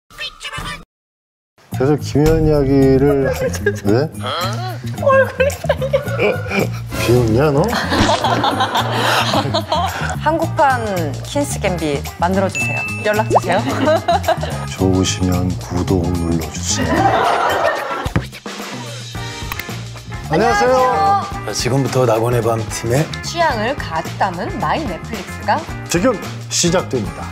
그래서 김연 이야기를 왜? 얼굴이 비웃냐 너? 한국판 퀸스 갬빗 만들어주세요. 연락주세요. 좋으시면 구독 눌러주세요. 안녕하세요. 지금부터 낙원의 밤 팀의 취향을 가득 담은 마이 넷플릭스가 지금 시작됩니다.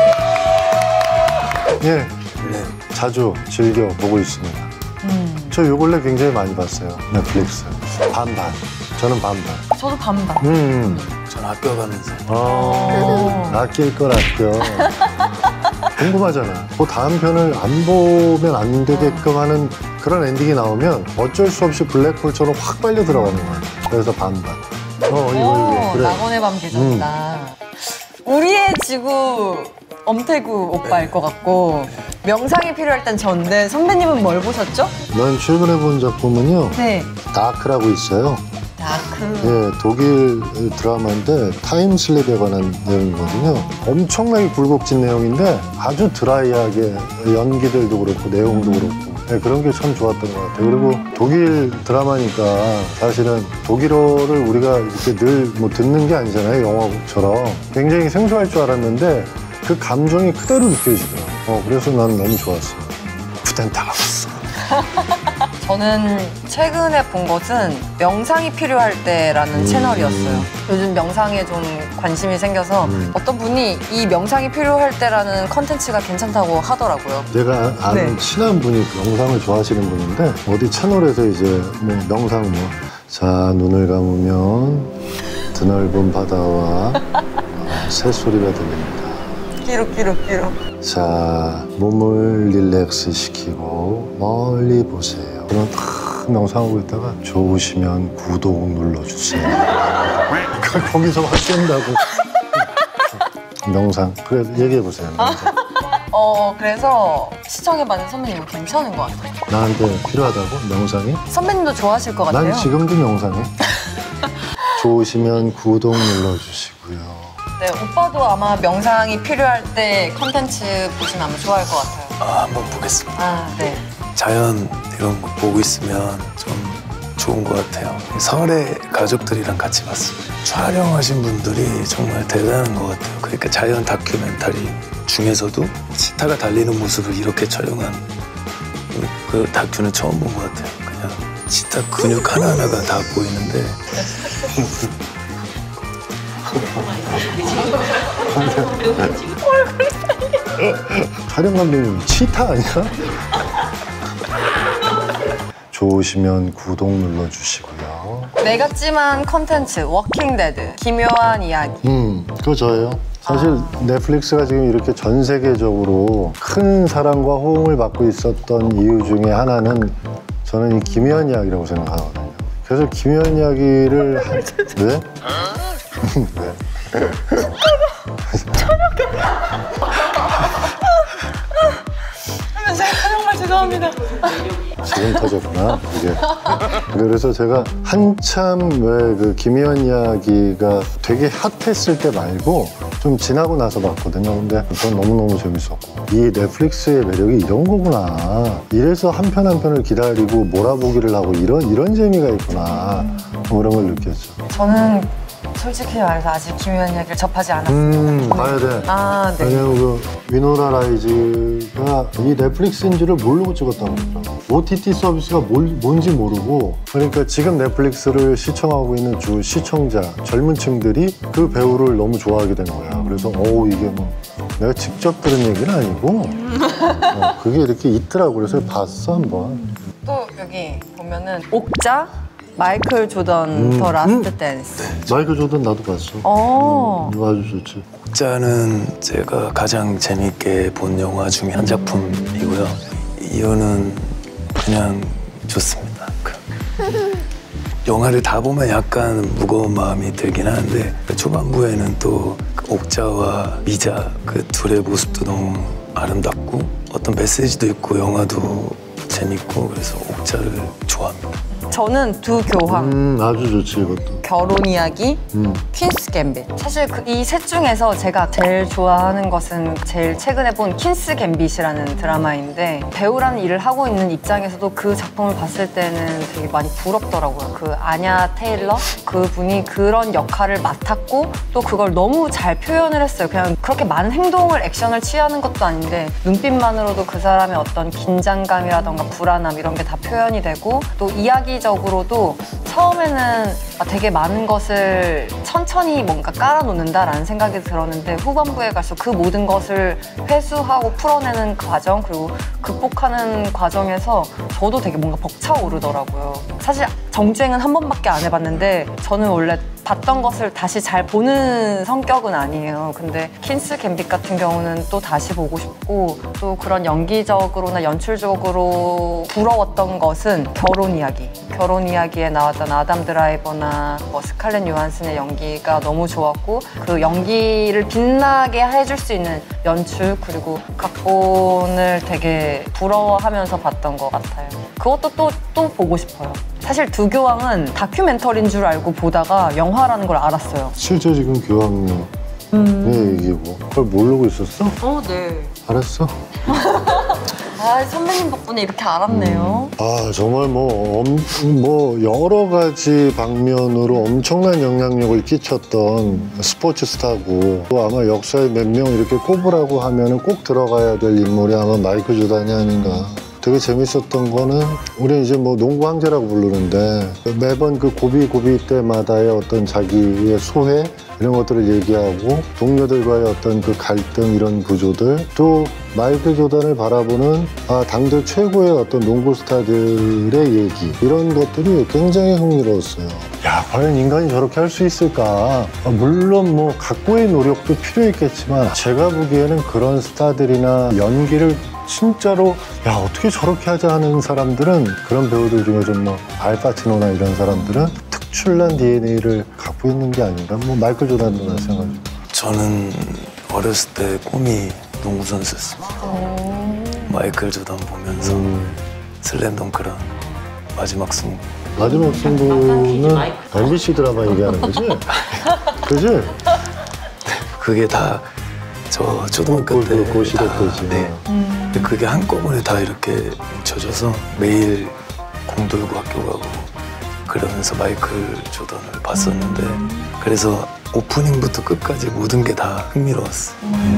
예, 네. 자주 즐겨 보고 있습니다. 저 요 근래 굉장히 많이 봤어요. 넷플릭스. 반반. 저는 반반. 저도 반반. 전 학교 가면서 아낄 걸 아껴. 궁금하잖아. 그 다음 편을 안 보면 안 되게끔 하는 그런 엔딩이 나오면 어쩔 수 없이 블랙홀처럼 확 빨려 들어가는 거야. 그래서 반반. 이거 그래. 낙원의 밤 계정이다. 우리의 지구 엄태구 오빠일 것 같고 명상이 필요할 땐 전데 선배님은 뭘 보셨죠? 난 최근에 본 작품은요. 네. 다크라고 있어요. 다크. 예, 독일 드라마인데 타임슬립에 관한 내용이거든요. 엄청나게 굴곡진 내용인데 아주 드라이하게 연기들도 그렇고 내용도 그렇고 예, 그런 게 참 좋았던 것 같아요. 그리고 독일 드라마니까 사실은 독일어를 우리가 이렇게 늘 뭐 듣는 게 아니잖아요. 영어처럼. 굉장히 생소할 줄 알았는데 그 감정이 그대로 느껴지더라고요. 그래서 난 너무 좋았어요. 부탄타우스. 저는 최근에 본 것은 명상이 필요할 때라는 채널이었어요. 요즘 명상에 좀 관심이 생겨서 어떤 분이 이 명상이 필요할 때라는 컨텐츠가 괜찮다고 하더라고요. 내가 아는 네. 친한 분이 명상을 좋아하시는 분인데 어디 채널에서 이제 뭐 명상 자 눈을 감으면 드넓은 바다와 새소리가 들립니다. 끼룩. 자, 몸을 릴렉스 시키고 멀리 보세요. 그럼 탁 명상하고 있다가 좋으시면 구독 눌러주세요. 거기서 확 깬다고. 명상. 그래, 얘기해보세요. 명상. 그래서 시청해봤는 선배님은 괜찮은 것 같아요. 나한테 필요하다고? 명상이? 선배님도 좋아하실 것 같아요. 난 지금도 명상해. 좋으시면 구독 눌러주시고요. 네, 오빠도 아마 명상이 필요할 때 컨텐츠 보시면 아마 좋아할 것 같아요. 한번 보겠습니다. 아, 네. 자연 이런 거 보고 있으면 좀 좋은 것 같아요. 설에 가족들이랑 같이 봤습니다. 촬영하신 분들이 정말 대단한 것 같아요. 그러니까 자연 다큐멘터리 중에서도 치타가 달리는 모습을 이렇게 촬영한 그 다큐는 처음 본 것 같아요. 그냥 치타 근육 하나하나가 다 보이는데 촬영 감독님 치타 아니야? 좋으시면 구독 눌러주시고요. 내각지만 컨텐츠 워킹 데드 기묘한 이야기. 그거 저예요. 사실 넷플릭스가 지금 이렇게 전 세계적으로 큰 사랑과 호응을 받고 있었던 이유 중에 하나는 저는 이 기묘한 이야기라고 생각하거든요. 그래서 기묘한 이야기를 왜? 왜? 정말 죄송합니다. 지금 터졌구나 이게. 그래서 제가 한참 왜 그 기묘한 이야기가 되게 핫했을 때 말고 좀 지나고 나서 봤거든요. 근데 전 너무너무 재밌었고 이 넷플릭스의 매력이 이런 거구나. 이래서 한 편 한 편을 기다리고 몰아보기를 하고 이런 재미가 있구나. 그런 걸 느꼈죠. 저는 솔직히 말해서 아직 기묘한 이야기를 접하지 않았습니다. 봐야 돼. 아, 네. 왜냐면 그 위노나 라이즈가 이 넷플릭스인지를 모르고 찍었다고 그러더라고요. OTT 서비스가 뭔지 모르고 그러니까 지금 넷플릭스를 시청하고 있는 주 시청자 젊은 층들이 그 배우를 너무 좋아하게 된 거야. 그래서 이게 뭐 내가 직접 들은 얘기는 아니고 그게 이렇게 있더라고. 그래서 봤어 한번. 또 여기 보면은 옥자 마이클 조던 더 라스트 댄스. 마이클 조던 나도 봤어. 이거 아주 좋지. 옥자는 제가 가장 재밌게 본 영화 중에 한 작품이고요. 이유는 그냥 좋습니다. 영화를 다 보면 약간 무거운 마음이 들긴 하는데 초반부에는 또 옥자와 미자 그 둘의 모습도 너무 아름답고 어떤 메시지도 있고 영화도 재밌고 그래서 옥자를 좋아합니다. 저는 두 교황, 아주 좋지 이것도. 결혼 이야기, 퀸스 갬빗. 사실 이 셋 중에서 제가 제일 좋아하는 것은 제일 최근에 본 퀸스 갬빗이라는 드라마인데 배우라는 일을 하고 있는 입장에서도 그 작품을 봤을 때는 되게 많이 부럽더라고요. 그 아냐 테일러 그분이 그런 역할을 맡았고 또 그걸 너무 잘 표현을 했어요. 그냥 그렇게 많은 행동을 액션을 취하는 것도 아닌데 눈빛만으로도 그 사람의 어떤 긴장감이라던가 불안함 이런 게 다 표현이 되고 또 이야기적으로도 처음에는 되게 많은 것을 천천히 뭔가 깔아놓는다라는 생각이 들었는데 후반부에 갈수록 그 모든 것을 회수하고 풀어내는 과정 그리고 극복하는 과정에서 저도 되게 뭔가 벅차오르더라고요. 사실 정주행은 한 번밖에 안 해봤는데 저는 원래 봤던 것을 다시 잘 보는 성격은 아니에요. 근데 퀸스 갬빗 같은 경우는 또 다시 보고 싶고 또 그런 연기적으로나 연출적으로 부러웠던 것은 결혼 이야기. 결혼 이야기에 나왔던 아담 드라이버나 뭐 스칼렛 요한슨의 연기가 너무 좋았고 그 연기를 빛나게 해줄 수 있는 연출 그리고 각본을 되게 부러워하면서 봤던 것 같아요. 그것도 또 보고 싶어요. 사실 두 교황은 다큐멘터리인 줄 알고 보다가 영화라는 걸 알았어요. 실제 지금 교황님 얘기고 그걸 모르고 있었어? 네. 알았어? 아, 선배님 덕분에 이렇게 알았네요. 아 정말 뭐 여러 가지 방면으로 엄청난 영향력을 끼쳤던 스포츠 스타고 또 아마 역사에 몇 명 이렇게 꼽으라고 하면은 꼭 들어가야 될 인물이 아마 마이클 조단이 아닌가. 되게 재밌었던 거는 우리 이제 뭐 농구 황제라고 부르는데 매번 그 고비 때마다의 어떤 자기의 소회 이런 것들을 얘기하고 동료들과의 어떤 그 갈등 이런 구조들 또 마이클 조단을 바라보는 당대 최고의 어떤 농구 스타들의 얘기 이런 것들이 굉장히 흥미로웠어요. 야 과연 인간이 저렇게 할 수 있을까? 물론 뭐 각고의 노력도 필요했겠지만 제가 보기에는 그런 스타들이나 연기를 진짜로 야 어떻게 저렇게 하자 하는 사람들은 그런 배우들 중에 좀 뭐 알파치노나 이런 사람들은 특출난 DNA를 갖고 있는 게 아닌가? 뭐 마이클 조단도 마찬가지고. 저는 어렸을 때 꿈이 농구 선수였습니다. 마이클 조단 보면서 슬램덩크랑 마지막 승부. 마지막 승부는 MBC 드라마 얘기하는 거지? 그지? 그게 다 저 초등학교 때 그 시대 다, 때지. 네. 근데 그게 한꺼번에 다 이렇게 뭉쳐져서 매일 공 들고 학교 가고 그러면서 마이클 조던을 봤었는데 그래서 오프닝부터 끝까지 모든 게 다 흥미로웠어.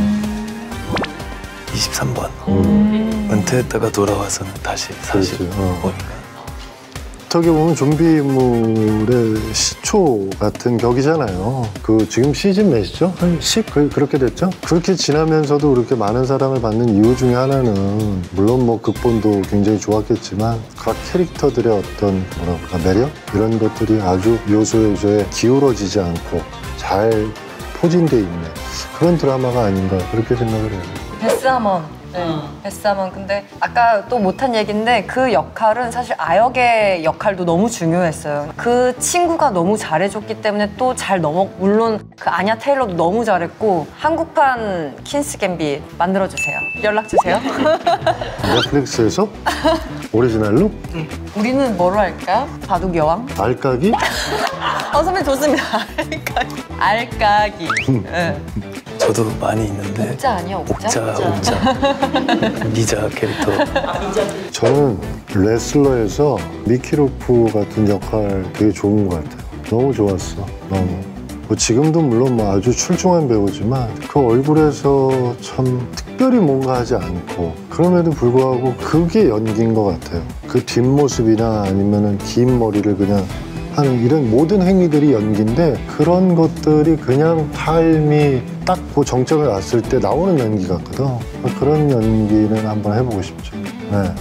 23번 은퇴했다가 돌아와서는 다시 사실 그렇지, 보니까 어떻게 보면 좀비물의 시초 같은 격이잖아요. 그 지금 시즌 몇이죠? 한 10? 그렇게 됐죠? 그렇게 지나면서도 그렇게 많은 사랑을 받는 이유 중에 하나는 물론 뭐 극본도 굉장히 좋았겠지만 각 캐릭터들의 어떤 뭐랄까 매력? 이런 것들이 아주 요소에 기울어지지 않고 잘 포진돼 있는 그런 드라마가 아닌가 그렇게 생각을 해요. 베스 하먼. 베스 하먼. 근데 아까 또 못한 얘기인데 그 역할은 사실 아역의 역할도 너무 중요했어요. 그 친구가 너무 잘해줬기 때문에 또 잘 물론 그 아냐 테일러도 너무 잘했고 한국판 퀸스 갬빗 만들어주세요. 연락주세요. 넷플릭스에서? 오리지널로? 네. 우리는 뭐로 할까? 바둑 여왕? 알까기? 선배님 좋습니다. 알까기. 네. 저도 많이 있는데 옥자 아니야? 옥자? 옥자 미자 캐릭터 저는 레슬러에서 미키로프 같은 역할 되게 좋은 것 같아요. 너무 좋았어. 너무. 뭐 지금도 물론 뭐 아주 출중한 배우지만 그 얼굴에서 참 특별히 뭔가 하지 않고 그럼에도 불구하고 그게 연기인 것 같아요. 그 뒷모습이나 아니면은 긴 머리를 그냥 하는 이런 모든 행위들이 연기인데 그런 것들이 그냥 타임이 딱 그 정점에 왔을 때 나오는 연기 같거든. 그런 연기는 한번 해보고 싶죠. 네.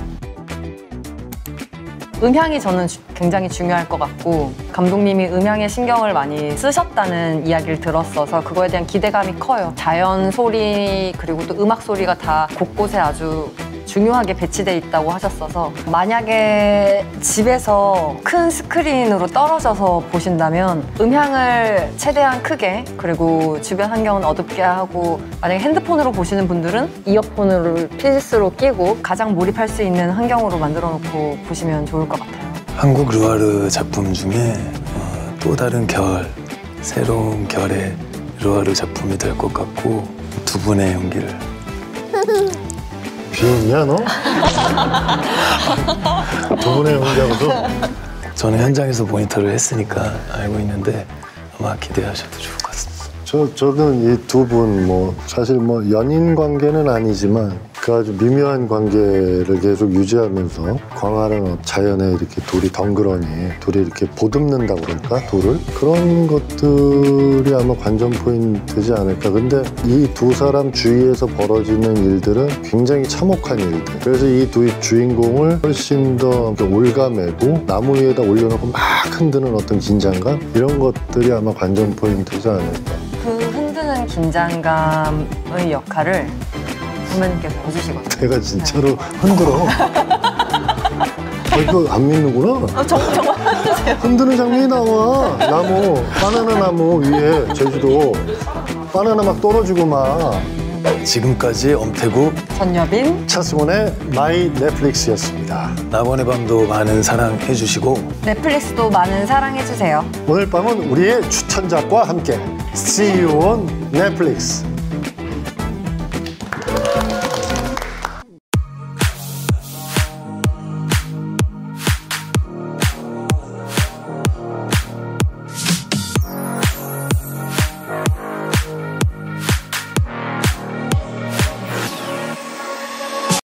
음향이 저는 굉장히 중요할 것 같고 감독님이 음향에 신경을 많이 쓰셨다는 이야기를 들었어서 그거에 대한 기대감이 커요. 자연 소리 그리고 또 음악 소리가 다 곳곳에 아주 중요하게 배치돼 있다고 하셨어서 만약에 집에서 큰 스크린으로 떨어져서 보신다면 음향을 최대한 크게 그리고 주변 환경은 어둡게 하고 만약에 핸드폰으로 보시는 분들은 이어폰을 필수로 끼고 가장 몰입할 수 있는 환경으로 만들어 놓고 보시면 좋을 것 같아요. 한국 르와르 작품 중에 또 다른 결, 새로운 결의 르와르 작품이 될 것 같고 두 분의 연기를 비웃냐 너? 두 분의 연기하고도 저는 현장에서 모니터를 했으니까 알고 있는데 아마 기대하셔도 좋을 것 같습니다. 저는 이 두 분 뭐 사실 뭐 연인 관계는 아니지만 그 아주 미묘한 관계를 계속 유지하면서 광활한 자연에 이렇게 돌이 덩그러니 돌이 이렇게 보듬는다고 그럴까 돌을 그런 것들이 아마 관전 포인트지 않을까. 근데 이 두 사람 주위에서 벌어지는 일들은 굉장히 참혹한 일들. 그래서 이 두 주인공을 훨씬 더 올가매고 나무 위에다 올려놓고 막 흔드는 어떤 긴장감 이런 것들이 아마 관전 포인트지 않을까. 그 흔드는 긴장감의 역할을 선배님께서 해주시거든요. 내가 진짜로 흔들어. 이거 안 믿는구나. 정말 해주세요. 흔드는 장면이 나와. 나무, 바나나 나무 위에 제주도 바나나 막 떨어지고 막. 지금까지 엄태국, 전여빈, 차승원의 마이 넷플릭스였습니다. 낙원의 밤도 많은 사랑해 주시고 넷플릭스도 많은 사랑해주세요. 오늘 밤은 우리의 추천작과 함께 See you on Netflix.